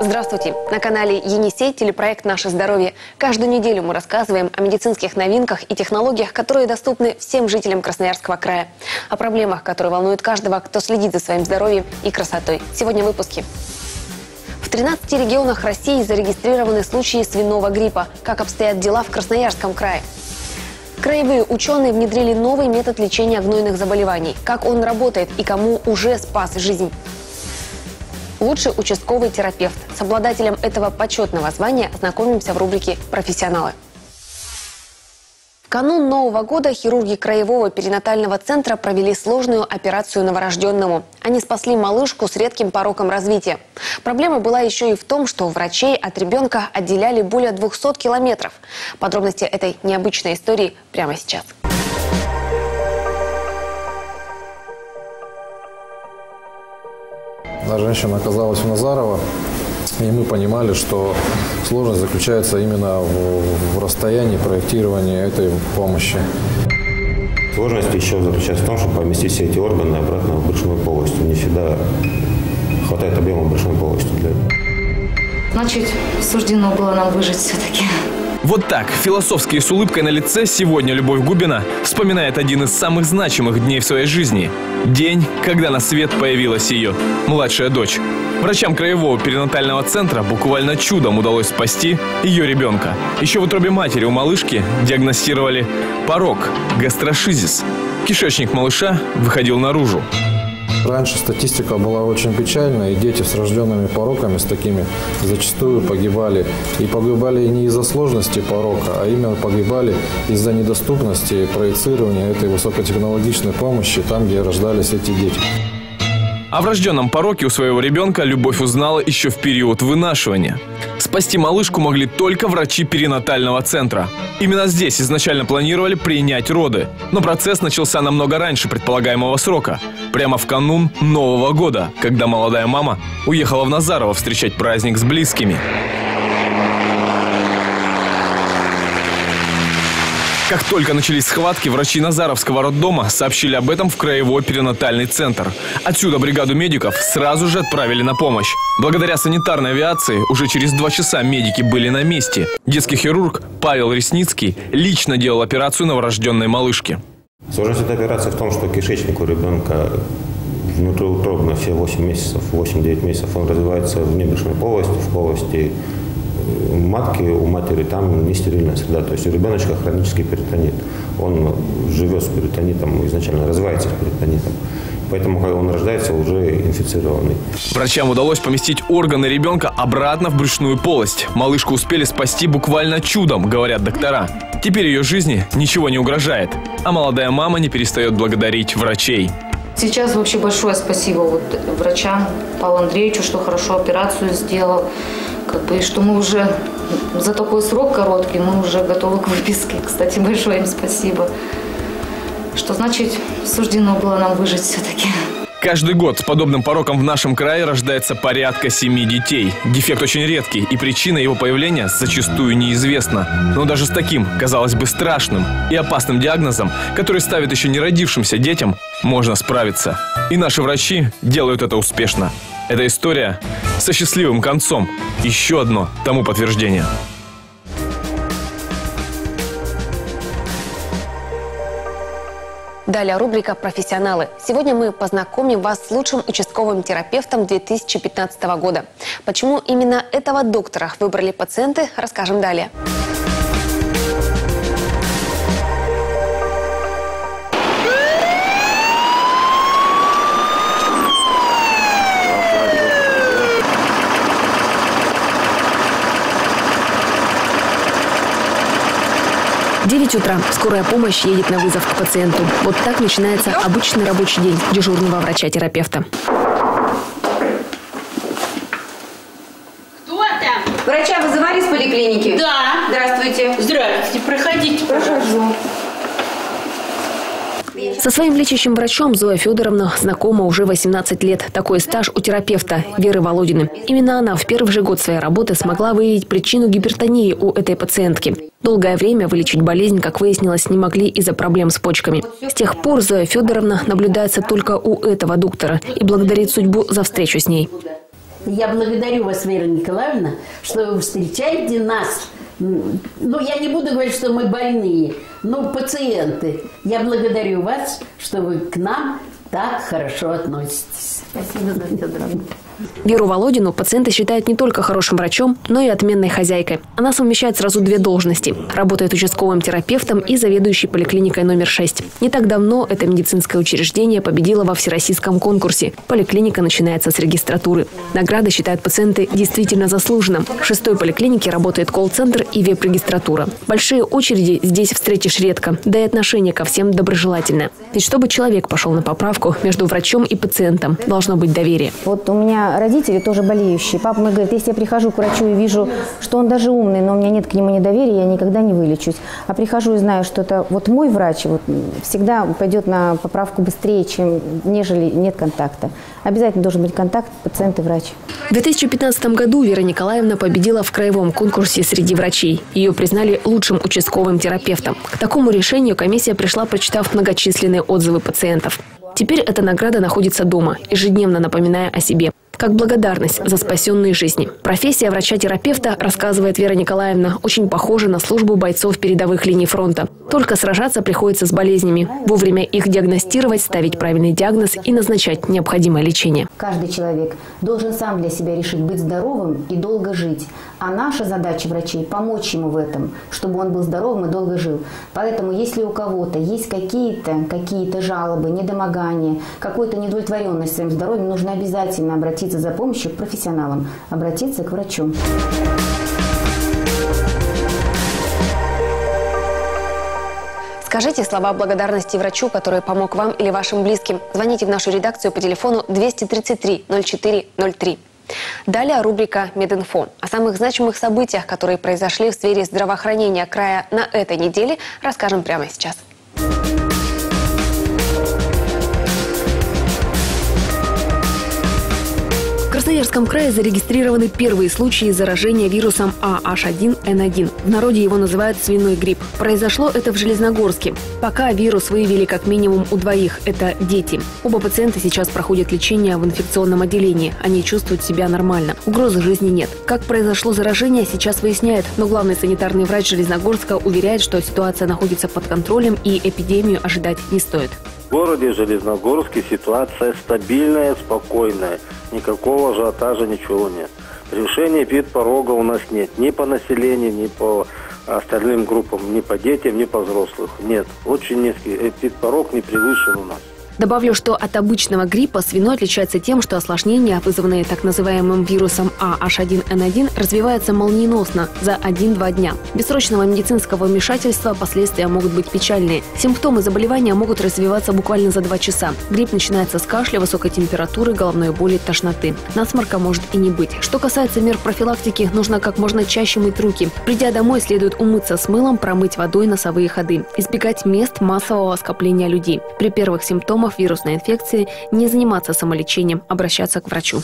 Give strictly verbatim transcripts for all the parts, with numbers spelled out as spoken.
Здравствуйте! На канале Енисей телепроект «Наше здоровье». Каждую неделю мы рассказываем о медицинских новинках и технологиях, которые доступны всем жителям Красноярского края. О проблемах, которые волнуют каждого, кто следит за своим здоровьем и красотой. Сегодня в выпуске. В тринадцати регионах России зарегистрированы случаи свиного гриппа. Как обстоят дела в Красноярском крае? Краевые ученые внедрили новый метод лечения гнойных заболеваний. Как он работает и кому уже спас жизнь? Лучший участковый терапевт. С обладателем этого почетного звания знакомимся в рубрике «Профессионалы». В канун Нового года хирурги Краевого перинатального центра провели сложную операцию новорожденному. Они спасли малышку с редким пороком развития. Проблема была еще и в том, что врачей от ребенка отделяли более двухсот километров. Подробности этой необычной истории прямо сейчас. Женщина оказалась в Назарово, и мы понимали, что сложность заключается именно в, в расстоянии проектирования этой помощи. Сложность еще заключается в том, чтобы поместить все эти органы обратно в брюшную полость. Не всегда хватает объема брюшной полости для этого. Значит, суждено было нам выжить все-таки. Вот так, философски и с улыбкой на лице, сегодня Любовь Губина вспоминает один из самых значимых дней в своей жизни. День, когда на свет появилась ее младшая дочь. Врачам Краевого перинатального центра буквально чудом удалось спасти ее ребенка. Еще в утробе матери у малышки диагностировали порок – гастрошизис. Кишечник малыша выходил наружу. Раньше статистика была очень печальная, и дети с рожденными пороками, с такими, зачастую погибали. И погибали не из-за сложности порока, а именно погибали из-за недоступности проецирования этой высокотехнологичной помощи там, где рождались эти дети. О врожденном пороке у своего ребенка Любовь узнала еще в период вынашивания. Спасти малышку могли только врачи перинатального центра. Именно здесь изначально планировали принять роды. Но процесс начался намного раньше предполагаемого срока. Прямо в канун Нового года, когда молодая мама уехала в Назарово встречать праздник с близкими. Как только начались схватки, врачи Назаровского роддома сообщили об этом в Краевой перинатальный центр. Отсюда бригаду медиков сразу же отправили на помощь. Благодаря санитарной авиации уже через два часа медики были на месте. Детский хирург Павел Ресницкий лично делал операцию новорожденной малышки. Сложность этой операции в том, что кишечник у ребенка внутриутробно все восемь месяцев, восемь-девять месяцев он развивается в небрюшной полости, в полости матки у матери, там не стерильная среда. То есть у ребеночка хронический перитонит. Он живет с перитонитом, изначально развивается с перитонитом. Поэтому, когда он рождается, уже инфицированный. Врачам удалось поместить органы ребенка обратно в брюшную полость. Малышку успели спасти буквально чудом, говорят доктора. Теперь ее жизни ничего не угрожает. А молодая мама не перестает благодарить врачей. Сейчас вообще большое спасибо вот врачам, Павлу Андреевичу, что хорошо операцию сделал. Как бы, и что мы уже за такой срок короткий, мы уже готовы к выписке. Кстати, большое им спасибо. Что значит, суждено было нам выжить все-таки. Каждый год с подобным пороком в нашем крае рождается порядка семи детей. Дефект очень редкий, и причина его появления зачастую неизвестна. Но даже с таким, казалось бы, страшным и опасным диагнозом, который ставит еще не родившимся детям, можно справиться. И наши врачи делают это успешно. Эта история со счастливым концом. Еще одно тому подтверждение. Далее рубрика «Профессионалы». Сегодня мы познакомим вас с лучшим участковым терапевтом две тысячи пятнадцатого года. Почему именно этого доктора выбрали пациенты, расскажем далее. девять утра. Скорая помощь едет на вызов к пациенту. Вот так начинается обычный рабочий день дежурного врача-терапевта. Кто там? Врача вызывали с поликлиники? Да. Здравствуйте. Здравствуйте, проходите. Прошу. Со своим лечащим врачом Зоя Федоровна знакома уже восемнадцать лет. Такой стаж у терапевта Веры Володины. Именно она в первый же год своей работы смогла выявить причину гипертонии у этой пациентки. Долгое время вылечить болезнь, как выяснилось, не могли из-за проблем с почками. С тех пор Зоя Федоровна наблюдается только у этого доктора и благодарит судьбу за встречу с ней. Я благодарю вас, Вера Николаевна, что вы встречаете нас. Ну, я не буду говорить, что мы больные, но пациенты. Я благодарю вас, что вы к нам так хорошо относитесь. Спасибо за это, дорогая. Веру Володину пациенты считают не только хорошим врачом, но и отменной хозяйкой. Она совмещает сразу две должности. Работает участковым терапевтом и заведующей поликлиникой номер шесть. Не так давно это медицинское учреждение победило во всероссийском конкурсе. Поликлиника начинается с регистратуры. Награды считают пациенты действительно заслуженным. В шестой поликлинике работает колл-центр и веб-регистратура. Большие очереди здесь встретишь редко, да и отношение ко всем доброжелательное. Ведь чтобы человек пошел на поправку, между врачом и пациентом должно быть доверие. Вот у меня родители тоже болеющие. Папа мне говорит, если я прихожу к врачу и вижу, что он даже умный, но у меня нет к нему недоверия, я никогда не вылечусь. А прихожу и знаю, что это вот мой врач вот, всегда пойдет на поправку быстрее, чем нежели нет контакта. Обязательно должен быть контакт пациент и врач. В две тысячи пятнадцатом году Вера Николаевна победила в краевом конкурсе среди врачей. Ее признали лучшим участковым терапевтом. К такому решению комиссия пришла, прочитав многочисленные отзывы пациентов. Теперь эта награда находится дома, ежедневно напоминая о себе. Как благодарность за спасенные жизни. Профессия врача-терапевта, рассказывает Вера Николаевна, очень похожа на службу бойцов передовых линий фронта. Только сражаться приходится с болезнями. Вовремя их диагностировать, ставить правильный диагноз и назначать необходимое лечение. Каждый человек должен сам для себя решить быть здоровым и долго жить. А наша задача врачей – помочь ему в этом, чтобы он был здоровым и долго жил. Поэтому, если у кого-то есть какие-то какие-то жалобы, недомогания, какой-то неудовлетворенность своим здоровьем, нужно обязательно обратиться за помощью к профессионалам, обратиться к врачу. Скажите слова благодарности врачу, который помог вам или вашим близким. Звоните в нашу редакцию по телефону двести тридцать три ноль четыре ноль три. Далее рубрика «Мединфо». О самых значимых событиях, которые произошли в сфере здравоохранения края на этой неделе, расскажем прямо сейчас. В Красноярском крае зарегистрированы первые случаи заражения вирусом А Аш один Эн один. В народе его называют свиной грипп. Произошло это в Железногорске. Пока вирус выявили как минимум у двоих. Это дети. Оба пациента сейчас проходят лечение в инфекционном отделении. Они чувствуют себя нормально. Угрозы жизни нет. Как произошло заражение, сейчас выясняют. Но главный санитарный врач Железногорска уверяет, что ситуация находится под контролем и эпидемию ожидать не стоит. В городе Железногорске ситуация стабильная, спокойная. Никакого ажиотажа, ничего нет. Превышения эпидпорога у нас нет. Ни по населению, ни по остальным группам, ни по детям, ни по взрослым. Нет. Очень низкий эпидпорог не превышен у нас. Добавлю, что от обычного гриппа свиной отличается тем, что осложнения, вызванные так называемым вирусом А Аш один Эн один, развиваются молниеносно за один-два дня. Без срочного медицинского вмешательства последствия могут быть печальные. Симптомы заболевания могут развиваться буквально за два часа. Грипп начинается с кашля, высокой температуры, головной боли, тошноты. Насморка может и не быть. Что касается мер профилактики, нужно как можно чаще мыть руки. Придя домой, следует умыться с мылом, промыть водой носовые ходы. Избегать мест массового скопления людей. При первых симптомах вирусной инфекции не заниматься самолечением, обращаться к врачу.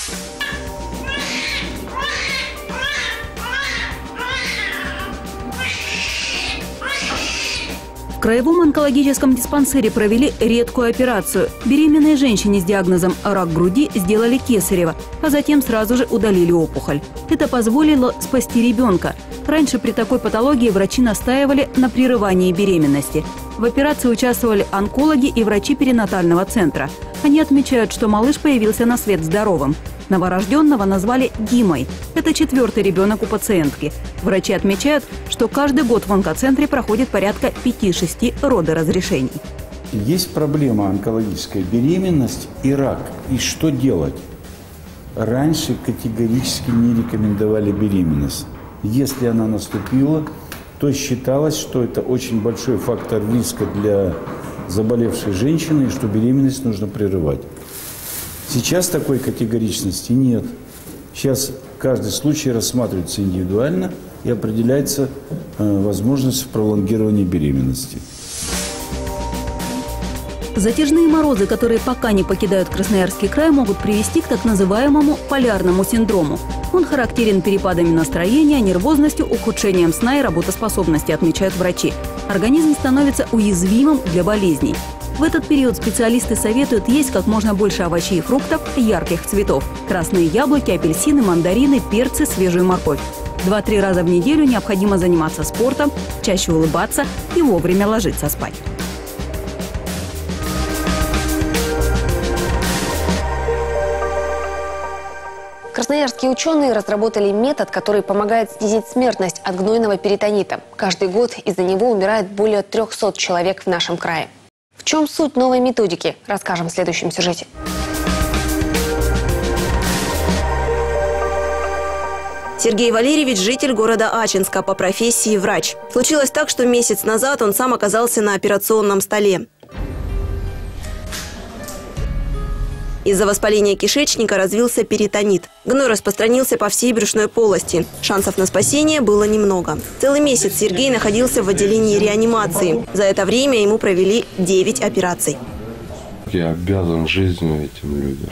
В краевом онкологическом диспансере провели редкую операцию. Беременной женщине с диагнозом рак груди сделали кесарево, а затем сразу же удалили опухоль. Это позволило спасти ребенка. Раньше при такой патологии врачи настаивали на прерывании беременности. В операции участвовали онкологи и врачи перинатального центра. Они отмечают, что малыш появился на свет здоровым. Новорожденного назвали Димой. Это четвертый ребенок у пациентки. Врачи отмечают, что каждый год в онкоцентре проходит порядка пяти-шести родоразрешений. Есть проблема онкологическая, беременность и рак. И что делать? Раньше категорически не рекомендовали беременность. Если она наступила, то считалось, что это очень большой фактор риска для заболевшей женщины, и что беременность нужно прерывать. Сейчас такой категоричности нет. Сейчас каждый случай рассматривается индивидуально и определяется э, возможность пролонгирования беременности. Затяжные морозы, которые пока не покидают Красноярский край, могут привести к так называемому полярному синдрому. Он характерен перепадами настроения, нервозностью, ухудшением сна и работоспособности, отмечают врачи. Организм становится уязвимым для болезней. В этот период специалисты советуют есть как можно больше овощей и фруктов ярких цветов. Красные яблоки, апельсины, мандарины, перцы, свежую морковь. Два-три раза в неделю необходимо заниматься спортом, чаще улыбаться и вовремя ложиться спать. Красноярские ученые разработали метод, который помогает снизить смертность от гнойного перитонита. Каждый год из-за него умирает более трёхсот человек в нашем крае. В чем суть новой методики, расскажем в следующем сюжете. Сергей Валерьевич – житель города Ачинска, по профессии врач. Случилось так, что месяц назад он сам оказался на операционном столе. Из-за воспаления кишечника развился перитонит. Гной распространился по всей брюшной полости. Шансов на спасение было немного. Целый месяц Сергей находился в отделении реанимации. За это время ему провели девять операций. Я обязан жизнью этим людям.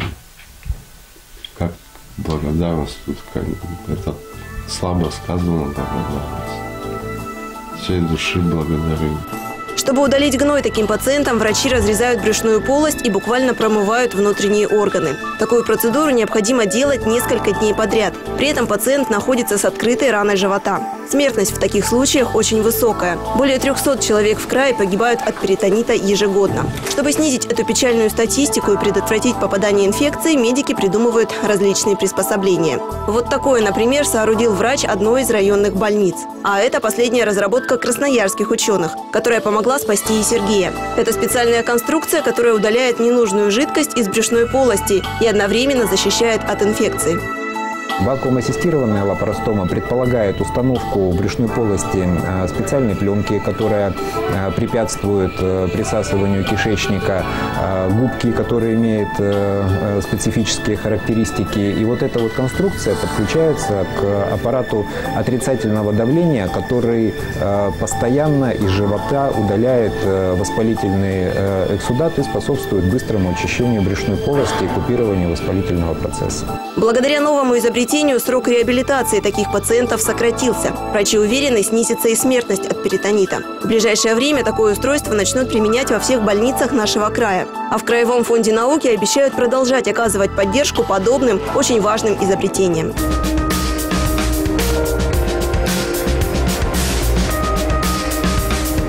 Как благодарность тут, как, это слабо сказано, благодарность. Всей души благодарю. Чтобы удалить гной таким пациентам, врачи разрезают брюшную полость и буквально промывают внутренние органы. Такую процедуру необходимо делать несколько дней подряд. При этом пациент находится с открытой раной живота. Смертность в таких случаях очень высокая. Более трёхсот человек в крае погибают от перитонита ежегодно. Чтобы снизить эту печальную статистику и предотвратить попадание инфекции, медики придумывают различные приспособления. Вот такое, например, соорудил врач одной из районных больниц. А это последняя разработка красноярских ученых, которая помогла спасти и Сергея. Это специальная конструкция, которая удаляет ненужную жидкость из брюшной полости и одновременно защищает от инфекции. Вакуум-ассистированная лапаростома предполагает установку в брюшной полости специальной пленки, которая препятствует присасыванию кишечника, губки, которые имеют специфические характеристики. И вот эта вот конструкция подключается к аппарату отрицательного давления, который постоянно из живота удаляет воспалительные эксудаты и способствует быстрому очищению брюшной полости и купированию воспалительного процесса. Благодаря новому изобретению срок реабилитации таких пациентов сократился. Врачи уверены, снизится и смертность от перитонита. В ближайшее время такое устройство начнут применять во всех больницах нашего края. А в Краевом фонде науки обещают продолжать оказывать поддержку подобным, очень важным изобретениям.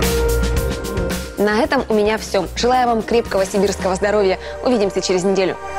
На этом у меня все. Желаю вам крепкого сибирского здоровья. Увидимся через неделю.